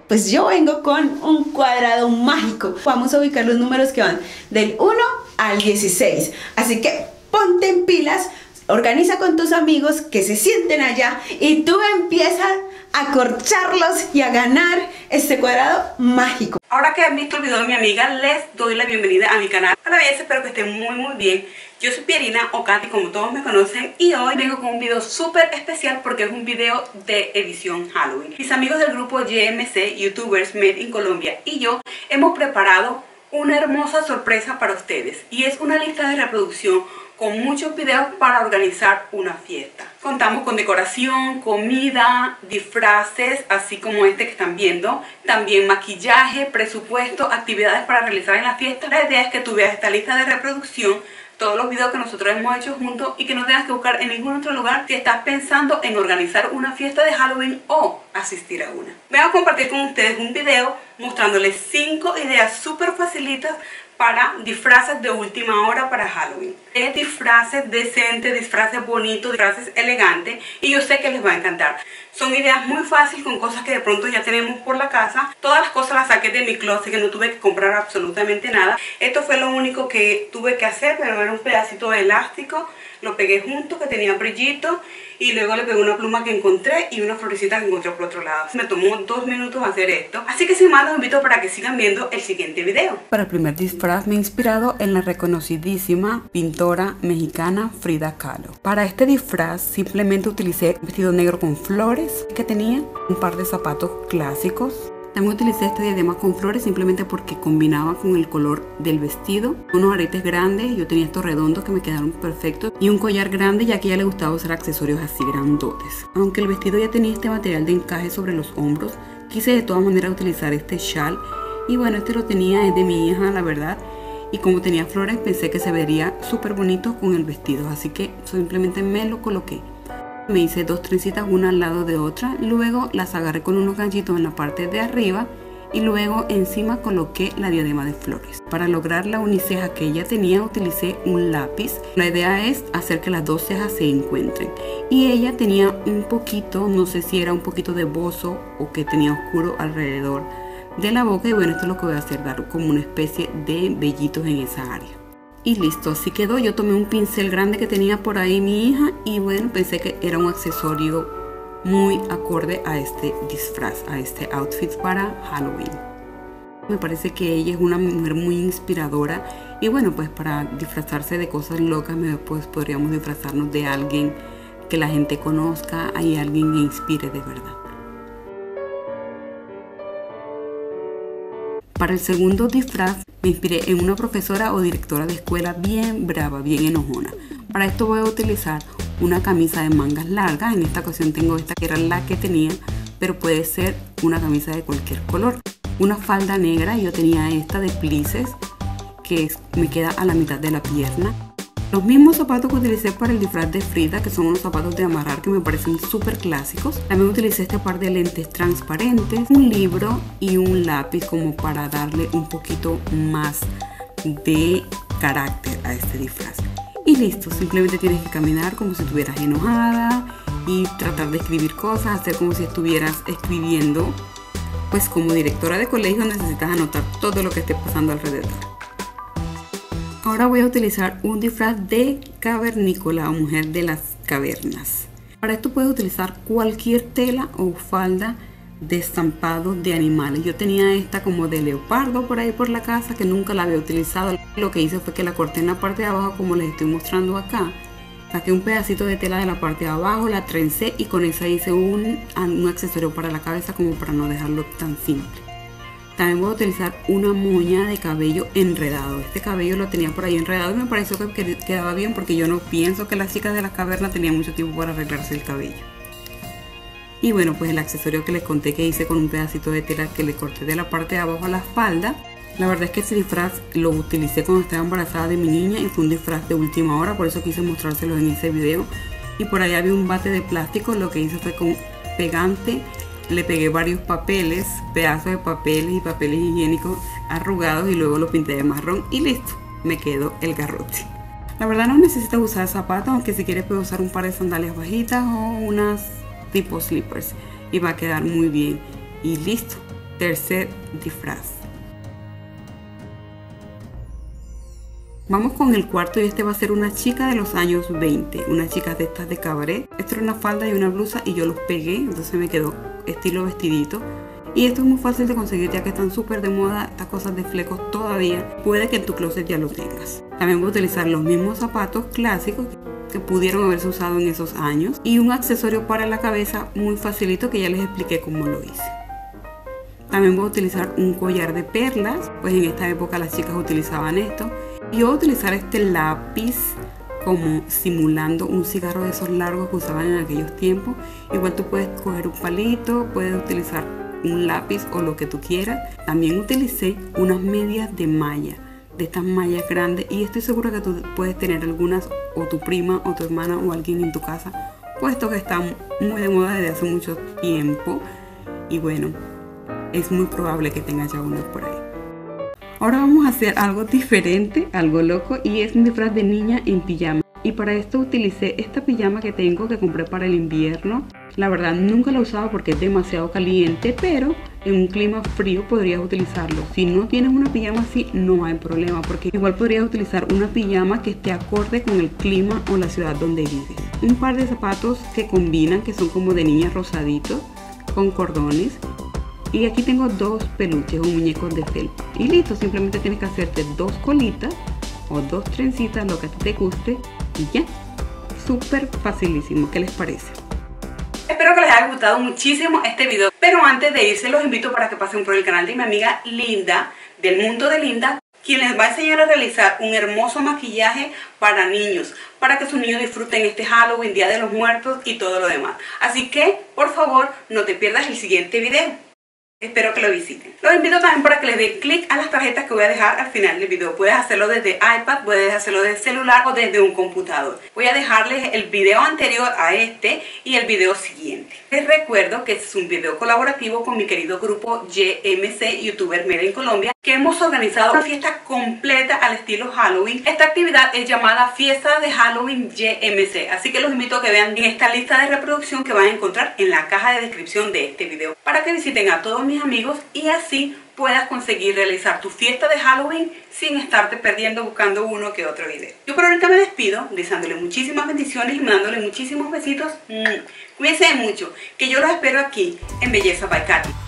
pues yo vengo con un cuadrado mágico. Vamos a ubicar los números que van del 1 al 16. Así que ponte en pilas, organiza con tus amigos que se sienten allá y tú empiezas a corcharlos y a ganar este cuadrado mágico. Ahora que han visto el video de mi amiga, les doy la bienvenida a mi canal. Hola belleza, espero que estén muy bien. Yo soy Pierina o Katy, como todos me conocen, y hoy vengo con un video súper especial porque es un video de edición Halloween. Mis amigos del grupo YMC, Youtubers Made in Colombia, y yo hemos preparado una hermosa sorpresa para ustedes, y es una lista de reproducción con muchos videos para organizar una fiesta. Contamos con decoración, comida, disfraces, así como este que están viendo, también maquillaje, presupuesto, actividades para realizar en la fiesta. La idea es que tú veas esta lista de reproducción, todos los videos que nosotros hemos hecho juntos, y que no tengas que buscar en ningún otro lugar si estás pensando en organizar una fiesta de Halloween o asistir a una. Voy a compartir con ustedes un video mostrándoles 5 ideas súper facilitas para disfraces de última hora para Halloween. Disfraces decentes, disfraces bonitos, disfraces elegantes, y yo sé que les va a encantar. Son ideas muy fáciles con cosas que de pronto ya tenemos por la casa. Todas las cosas las saqué de mi closet, que no tuve que comprar absolutamente nada. Esto fue lo único que tuve que hacer, pero era un pedacito de elástico. Lo pegué junto, que tenía brillito, y luego le pegué una pluma que encontré y una florecita que encontré por otro lado. Me tomó 2 minutos hacer esto, así que sin más los invito para que sigan viendo el siguiente video. Para el primer disfraz me he inspirado en la reconocidísima pintora mexicana Frida Kahlo. Para este disfraz simplemente utilicé un vestido negro con flores que tenía, un par de zapatos clásicos. También utilicé este diadema con flores simplemente porque combinaba con el color del vestido. Unos aretes grandes, yo tenía estos redondos que me quedaron perfectos, y un collar grande, ya que a ella le gustaba usar accesorios así grandotes. Aunque el vestido ya tenía este material de encaje sobre los hombros, quise de todas maneras utilizar este chal, y bueno, este lo tenía, es de mi hija, la verdad, y como tenía flores pensé que se vería súper bonito con el vestido, así que simplemente me lo coloqué. Me hice 2 trencitas una al lado de otra, luego las agarré con unos ganchitos en la parte de arriba y luego encima coloqué la diadema de flores. Para lograr la uniceja que ella tenía utilicé un lápiz. La idea es hacer que las 2 cejas se encuentren, y ella tenía un poquito, no sé si era un poquito de bozo o que tenía oscuro alrededor de la boca, y bueno, esto es lo que voy a hacer, dar como una especie de vellitos en esa área. Y listo, así quedó. Yo tomé un pincel grande que tenía por ahí mi hija, y bueno, pensé que era un accesorio muy acorde a este disfraz, a este outfit para Halloween. Me parece que ella es una mujer muy inspiradora, y bueno, pues para disfrazarse de cosas locas, pues podríamos disfrazarnos de alguien que la gente conozca y alguien que inspire de verdad. Para el segundo disfraz me inspiré en una profesora o directora de escuela bien brava, bien enojona. Para esto voy a utilizar una camisa de mangas largas. En esta ocasión tengo esta que era la que tenía, pero puede ser una camisa de cualquier color. Una falda negra, yo tenía esta de plices que me queda a la mitad de la pierna. Los mismos zapatos que utilicé para el disfraz de Frida, que son unos zapatos de amarrar que me parecen súper clásicos. También utilicé este par de lentes transparentes, un libro y un lápiz como para darle un poquito más de carácter a este disfraz. Y listo, simplemente tienes que caminar como si estuvieras enojada y tratar de escribir cosas, hacer como si estuvieras escribiendo. Pues como directora de colegio necesitas anotar todo lo que esté pasando alrededor. Ahora voy a utilizar un disfraz de cavernícola o mujer de las cavernas. Para esto puedes utilizar cualquier tela o falda de estampado de animales. Yo tenía esta como de leopardo por ahí por la casa, que nunca la había utilizado. Lo que hice fue que la corté en la parte de abajo como les estoy mostrando acá. Saqué un pedacito de tela de la parte de abajo, la trencé, y con esa hice un accesorio para la cabeza como para no dejarlo tan simple. También voy a utilizar una moña de cabello enredado. Este cabello lo tenía por ahí enredado y me pareció que quedaba bien, porque yo no pienso que las chicas de la caverna tenían mucho tiempo para arreglarse el cabello. Y bueno, pues el accesorio que les conté que hice con un pedacito de tela que le corté de la parte de abajo a la espalda. La verdad es que este disfraz lo utilicé cuando estaba embarazada de mi niña y fue un disfraz de última hora, por eso quise mostrárselos en ese video. Y por ahí había un bate de plástico. Lo que hice fue con pegante le pegué varios papeles, pedazos de papeles y papeles higiénicos arrugados, y luego lo pinté de marrón y listo, me quedó el garrote. La verdad no necesitas usar zapatos, aunque si quieres puedes usar un par de sandalias bajitas o unas tipo slippers y va a quedar muy bien. Y listo, Tercer disfraz. Vamos con el cuarto y este va a ser una chica de los años 20, una chica de estas de cabaret. Esto era una falda y una blusa y yo los pegué, entonces me quedó estilo vestidito. Y esto es muy fácil de conseguir ya que están súper de moda estas cosas de flecos todavía. Puede que en tu closet ya lo tengas. También voy a utilizar los mismos zapatos clásicos que pudieron haberse usado en esos años. Y un accesorio para la cabeza muy facilito que ya les expliqué cómo lo hice. También voy a utilizar un collar de perlas, pues en esta época las chicas utilizaban esto. Y voy a utilizar este lápiz como simulando un cigarro de esos largos que usaban en aquellos tiempos. Igual tú puedes coger un palito, puedes utilizar un lápiz o lo que tú quieras. También utilicé unas medias de malla, de estas mallas grandes, y estoy segura que tú puedes tener algunas, o tu prima o tu hermana o alguien en tu casa, puesto que están muy de moda desde hace mucho tiempo. Y bueno, es muy probable que tengas ya unos por ahí. Ahora vamos a hacer algo diferente, algo loco, y es un disfraz de niña en pijama. Y para esto utilicé esta pijama que tengo, que compré para el invierno. La verdad nunca la he usado porque es demasiado caliente, pero en un clima frío podrías utilizarlo. Si no tienes una pijama así, no hay problema, porque igual podrías utilizar una pijama que esté acorde con el clima o la ciudad donde vives. Un par de zapatos que combinan, que son como de niña rosaditos, con cordones. Y aquí tengo dos peluches o muñecos de felpa. Y listo, simplemente tienes que hacerte dos colitas o dos trencitas, lo que a ti te guste, y ya. Súper facilísimo, ¿qué les parece? Espero que les haya gustado muchísimo este video. Pero antes de irse, los invito para que pasen por el canal de mi amiga Linda, del Mundo de Linda, quien les va a enseñar a realizar un hermoso maquillaje para niños, para que sus niños disfruten este Halloween, Día de los Muertos y todo lo demás. Así que, por favor, no te pierdas el siguiente video. Espero que lo visiten. Los invito también para que les den clic a las tarjetas que voy a dejar al final del video. Puedes hacerlo desde iPad, puedes hacerlo desde celular o desde un computador. Voy a dejarles el video anterior a este y el video siguiente. Les recuerdo que este es un video colaborativo con mi querido grupo YMC, Youtuber Made in Colombia, que hemos organizado una fiesta completa al estilo Halloween. Esta actividad es llamada Fiesta de Halloween YMC, así que los invito a que vean en esta lista de reproducción que van a encontrar en la caja de descripción de este video, para que visiten a todos mis amigos y así puedas conseguir realizar tu fiesta de Halloween sin estarte perdiendo buscando uno que otro video. Yo por ahorita me despido deseándole muchísimas bendiciones y mandándole muchísimos besitos. Cuídense mucho, que yo los espero aquí en Belleza by Katy.